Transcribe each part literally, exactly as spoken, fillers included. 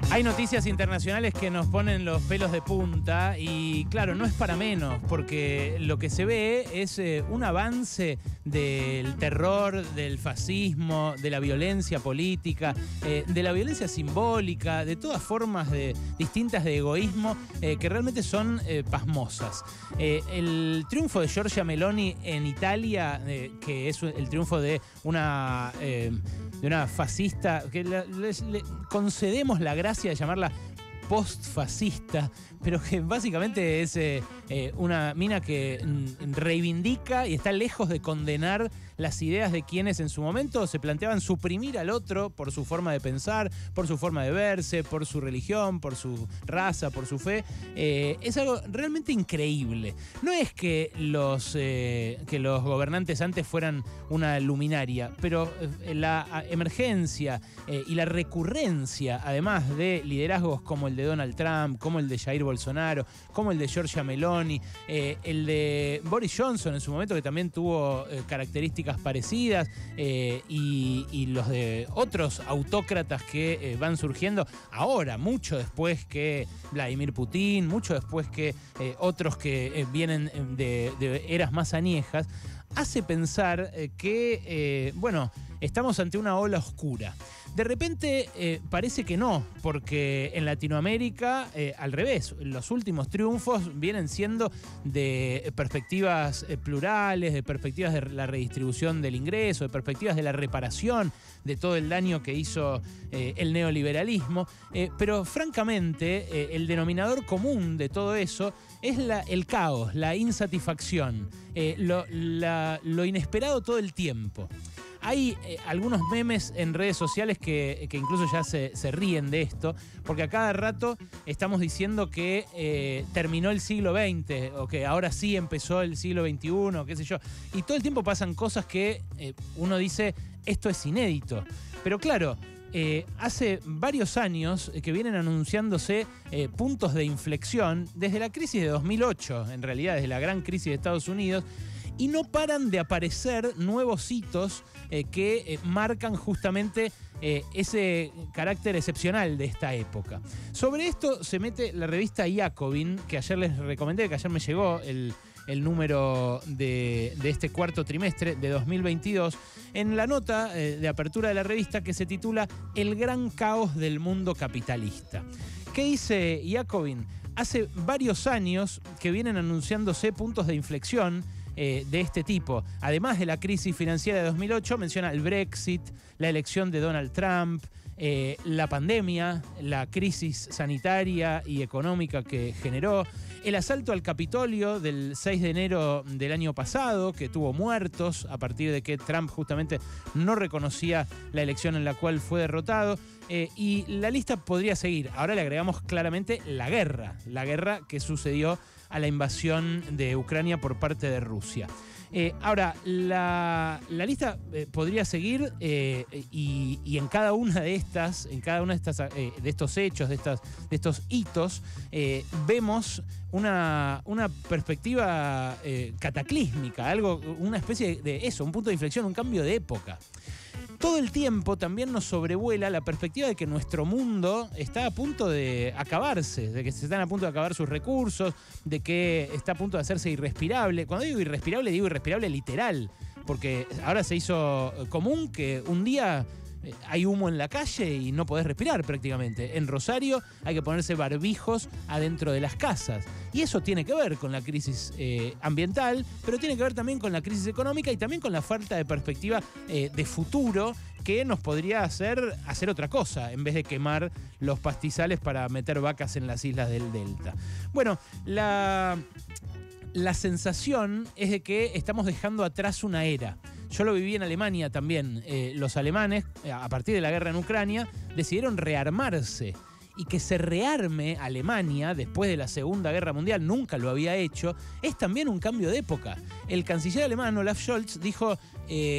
Hay noticias internacionales que nos ponen los pelos de punta y claro, no es para menos, porque lo que se ve es eh, un avance del terror, del fascismo, de la violencia política, eh, de la violencia simbólica, de todas formas de, distintas de egoísmo eh, que realmente son eh, pasmosas. Eh, el triunfo de Giorgia Meloni en Italia, eh, que es el triunfo de una, eh, de una fascista, que le, le, le concedemos la gracia de llamarla post-fascista, pero que básicamente es eh, eh, una mina que mm, reivindica y está lejos de condenar las ideas de quienes en su momento se planteaban suprimir al otro por su forma de pensar, por su forma de verse, por su religión, por su raza, por su fe. Eh, es algo realmente increíble. No es que los, eh, que los gobernantes antes fueran una luminaria, pero eh, la emergencia eh, y la recurrencia, además de liderazgos como el de Donald Trump, como el de Jair Bolsonaro, como el de Giorgia Meloni, eh, el de Boris Johnson en su momento, que también tuvo eh, características parecidas, eh, y, y los de otros autócratas que eh, van surgiendo ahora, mucho después que Vladimir Putin, mucho después que eh, otros que eh, vienen de, de eras más añejas, hace pensar eh, que, eh, bueno, estamos ante una ola oscura. De repente eh, parece que no, porque en Latinoamérica, eh, al revés, los últimos triunfos vienen siendo de perspectivas eh, plurales, de perspectivas de la redistribución del ingreso, de perspectivas de la reparación de todo el daño que hizo eh, el neoliberalismo. Eh, pero francamente, eh, el denominador común de todo eso es la, el caos, la insatisfacción, eh, lo, la, lo inesperado todo el tiempo. Hay eh, algunos memes en redes sociales que, que incluso ya se, se ríen de esto, porque a cada rato estamos diciendo que eh, terminó el siglo veinte o que ahora sí empezó el siglo veintiuno, qué sé yo. Y todo el tiempo pasan cosas que eh, uno dice, esto es inédito. Pero claro, eh, hace varios años que vienen anunciándose eh, puntos de inflexión desde la crisis de dos mil ocho, en realidad desde la gran crisis de Estados Unidos, y no paran de aparecer nuevos hitos eh, que eh, marcan justamente eh, ese carácter excepcional de esta época. Sobre esto se mete la revista Jacobin, que ayer les recomendé, que ayer me llegó el, el número de, de este cuarto trimestre de dos mil veintidós, en la nota eh, de apertura de la revista que se titula El gran caos del mundo capitalista. ¿Qué dice Jacobin? Hace varios años que vienen anunciándose puntos de inflexión Eh, de este tipo. Además de la crisis financiera de dos mil ocho, menciona el Brexit, la elección de Donald Trump, eh, la pandemia, la crisis sanitaria y económica que generó, el asalto al Capitolio del seis de enero del año pasado, que tuvo muertos a partir de que Trump justamente no reconocía la elección en la cual fue derrotado. Eh, y la lista podría seguir. Ahora le agregamos claramente la guerra, la guerra que sucedió a la invasión de Ucrania por parte de Rusia. Eh, ahora, la, la lista eh, podría seguir eh, y, y en cada una de estas, en cada una de estas, eh, de estos hechos, de, estas, de estos hitos, eh, vemos una, una perspectiva eh, cataclísmica, algo, una especie de eso, un punto de inflexión, un cambio de época. Todo el tiempo también nos sobrevuela la perspectiva de que nuestro mundo está a punto de acabarse, de que se están a punto de acabar sus recursos, de que está a punto de hacerse irrespirable. Cuando digo irrespirable, digo irrespirable literal, porque ahora se hizo común que un día eh, hay humo en la calle y no podés respirar prácticamente. En Rosario hay que ponerse barbijos adentro de las casas. Y eso tiene que ver con la crisis eh, ambiental, pero tiene que ver también con la crisis económica y también con la falta de perspectiva eh, de futuro que nos podría hacer hacer otra cosa en vez de quemar los pastizales para meter vacas en las islas del Delta. Bueno, la, la sensación es de que estamos dejando atrás una era. Yo lo viví en Alemania también. Eh, los alemanes, a partir de la guerra en Ucrania, decidieron rearmarse. Y que se rearme Alemania después de la Segunda Guerra Mundial, nunca lo había hecho, es también un cambio de época. El canciller alemán Olaf Scholz dijo, eh,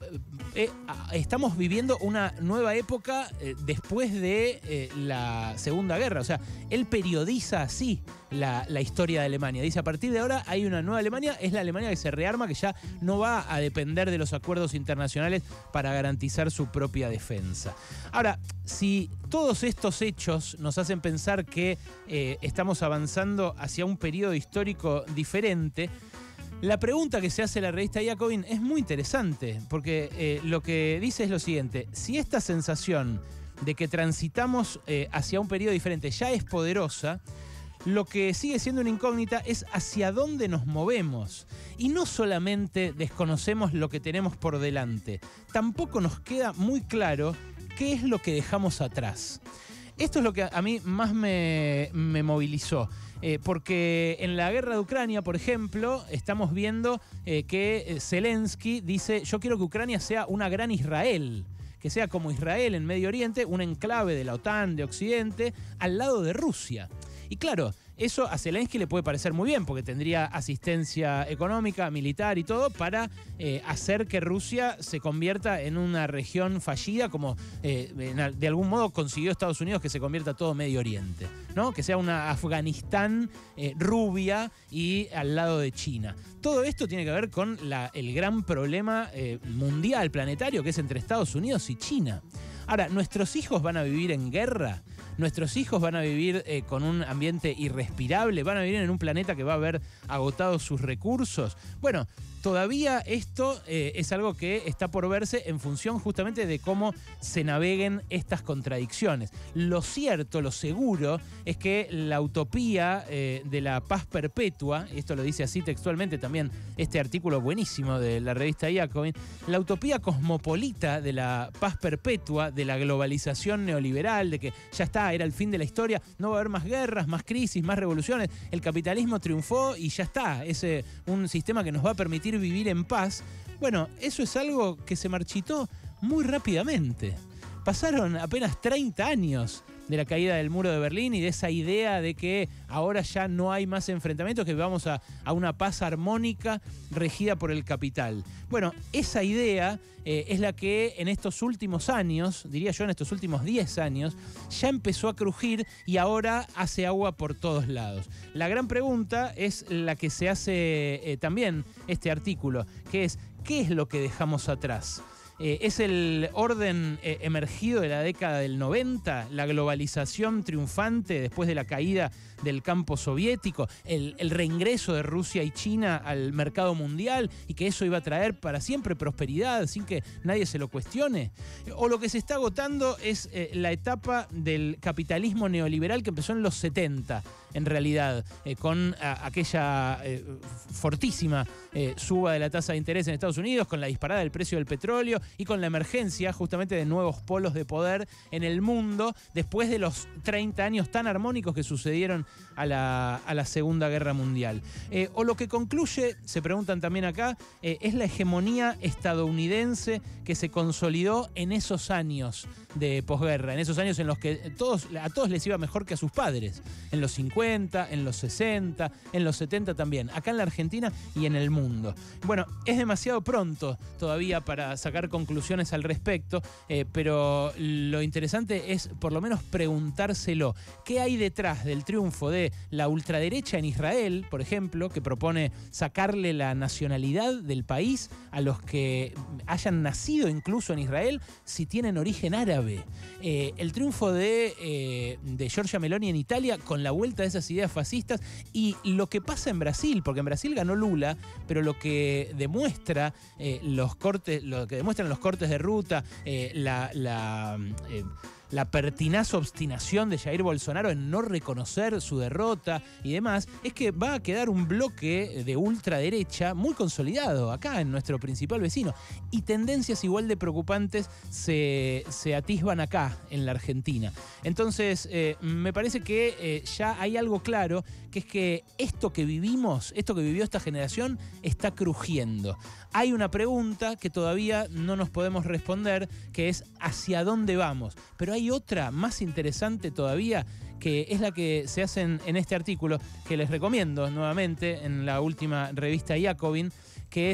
eh, estamos viviendo una nueva época eh, después de eh, la Segunda Guerra. O sea, él periodiza así la, la historia de Alemania. Dice, a partir de ahora hay una nueva Alemania, es la Alemania que se rearma, que ya no va a depender de los acuerdos internacionales para garantizar su propia defensa. Ahora, si todos estos hechos nos hacen pensar que eh, estamos avanzando hacia un periodo histórico diferente, la pregunta que se hace la revista Jacobin es muy interesante, porque eh, lo que dice es lo siguiente: si esta sensación de que transitamos eh, hacia un periodo diferente ya es poderosa, lo que sigue siendo una incógnita es hacia dónde nos movemos. Y no solamente desconocemos lo que tenemos por delante, tampoco nos queda muy claro qué es lo que dejamos atrás. Esto es lo que a mí más me, me movilizó. Eh, porque en la guerra de Ucrania, por ejemplo, estamos viendo eh, que Zelensky dice: yo quiero que Ucrania sea una gran Israel, que sea como Israel en Medio Oriente, un enclave de la OTAN, de Occidente, al lado de Rusia. Y claro, eso a Zelensky le puede parecer muy bien, porque tendría asistencia económica, militar y todo para eh, hacer que Rusia se convierta en una región fallida, como eh, en, de algún modo consiguió Estados Unidos que se convierta todo Medio Oriente, ¿no? Que sea una Afganistán eh, rubia y al lado de China. Todo esto tiene que ver con la, el gran problema eh, mundial, planetario, que es entre Estados Unidos y China. Ahora, ¿nuestros hijos van a vivir en guerra? ¿Nuestros hijos van a vivir eh, con un ambiente irrespirable? ¿Van a vivir en un planeta que va a haber agotado sus recursos? Bueno, todavía esto eh, es algo que está por verse en función justamente de cómo se naveguen estas contradicciones. Lo cierto, lo seguro, es que la utopía eh, de la paz perpetua, esto lo dice así textualmente también este artículo buenísimo de la revista Jacobin, la utopía cosmopolita de la paz perpetua, de la globalización neoliberal, de que ya está, era el fin de la historia, no va a haber más guerras, más crisis, más revoluciones, el capitalismo triunfó y ya está, es eh, un sistema que nos va a permitir vivir en paz. Bueno, eso es algo que se marchitó muy rápidamente. Pasaron apenas treinta años de la caída del muro de Berlín y de esa idea de que ahora ya no hay más enfrentamientos, que vamos a, a una paz armónica regida por el capital. Bueno, esa idea eh, es la que en estos últimos años, diría yo en estos últimos diez años, ya empezó a crujir y ahora hace agua por todos lados. La gran pregunta es la que se hace eh, también este artículo, que es: ¿qué es lo que dejamos atrás? Eh, ¿Es el orden eh, emergido de la década del noventa, la globalización triunfante después de la caída del campo soviético, el, el reingreso de Rusia y China al mercado mundial y que eso iba a traer para siempre prosperidad sin que nadie se lo cuestione? ¿O lo que se está agotando es eh, la etapa del capitalismo neoliberal que empezó en los setenta, en realidad, eh, con a, aquella eh, fortísima eh, suba de la tasa de interés en Estados Unidos, con la disparada del precio del petróleo y con la emergencia justamente de nuevos polos de poder en el mundo después de los treinta años tan armónicos que sucedieron a la, a la Segunda Guerra Mundial? Eh, o lo que concluye, se preguntan también acá, eh, es la hegemonía estadounidense que se consolidó en esos años de posguerra, en esos años en los que todos, a todos les iba mejor que a sus padres, en los cincuenta, en los sesenta, en los setenta también, acá en la Argentina y en el mundo. Bueno, es demasiado pronto todavía para sacar conclusiones al respecto, eh, pero lo interesante es por lo menos preguntárselo. ¿Qué hay detrás del triunfo de la ultraderecha en Israel, por ejemplo, que propone sacarle la nacionalidad del país a los que hayan nacido incluso en Israel si tienen origen árabe? Eh, el triunfo de, eh, de Giorgia Meloni en Italia con la vuelta de esas ideas fascistas y lo que pasa en Brasil, porque en Brasil ganó Lula, pero lo que demuestra eh, los cortes, lo que demuestran los cortes de ruta, eh, la, la eh, la pertinaz obstinación de Jair Bolsonaro en no reconocer su derrota y demás, es que va a quedar un bloque de ultraderecha muy consolidado acá en nuestro principal vecino. Y tendencias igual de preocupantes se, se atisban acá en la Argentina. Entonces, eh, me parece que eh, ya hay algo claro, que es que esto que vivimos, esto que vivió esta generación, está crujiendo. Hay una pregunta que todavía no nos podemos responder, que es ¿hacia dónde vamos? Pero hay otra más interesante todavía, que es la que se hace en, en este artículo, que les recomiendo nuevamente en la última revista Jacobin, que es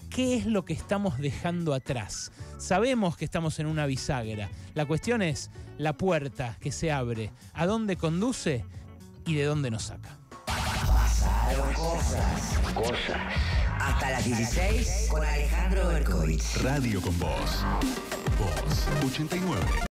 ¿qué es lo que estamos dejando atrás? Sabemos que estamos en una bisagra. La cuestión es la puerta que se abre, ¿a dónde conduce y de dónde nos saca? Pasaron cosas. Cosas. Hasta las dieciséis con Alejandro Berkovich. Radio con Voz. Voz ochenta y nueve.